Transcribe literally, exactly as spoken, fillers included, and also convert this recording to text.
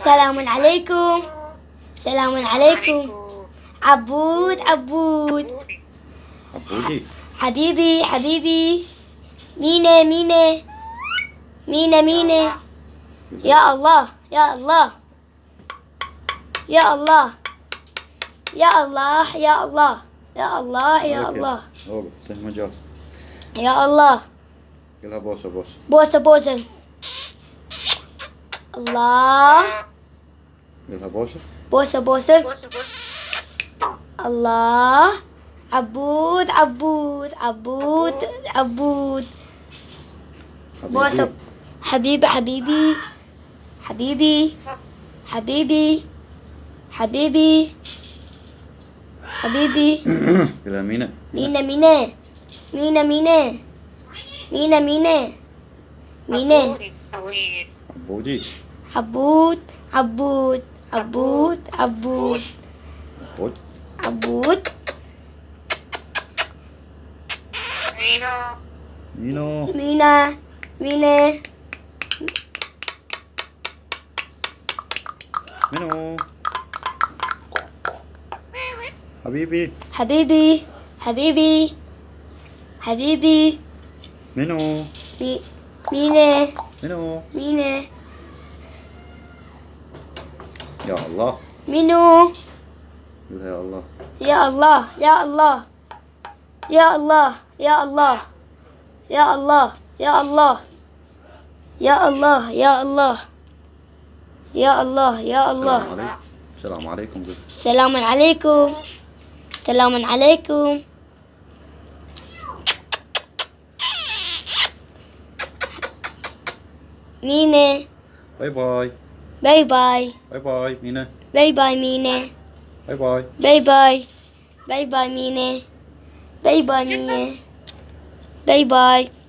سلام عليكم. سلام عليكم. عبود عبود. عبودي. حبيبي حبيبي. مينا مينا. مينا مينا. يا الله يا الله. يا الله. يا الله يا الله. يا الله يا الله. اوقف ته مجال. يا الله. قلها بوسه بوسه. بوسة بوسة. الله. قلها بوسه. بوسة بوسة. الله. عبود عبود عبود عبود. بوسة. حبيبي حبيبي. حبيبي حبيبي حبيبي حبيبي. قلها مينا. مينا مينا. مينا مينا. مينا مينا. مينا. عبودي. عبود عبود عبود عبود عبود. عبود. مينو. مينا مينا. مينو. حبيبي. حبيبي حبيبي حبيبي. مينو. مي مينا مينو. مينا. يا الله. مينو. قلها يا الله. يا الله يا الله. يا الله يا الله. يا الله يا الله. يا الله يا الله. يا الله يا الله. السلام عليكم. السلام عليكم. السلام عليكم. مينا. باي باي. باي باي. باي باي مينا. باي باي مينا. باي باي. باي باي. باي باي مينا. باي باي مينا. باي باي.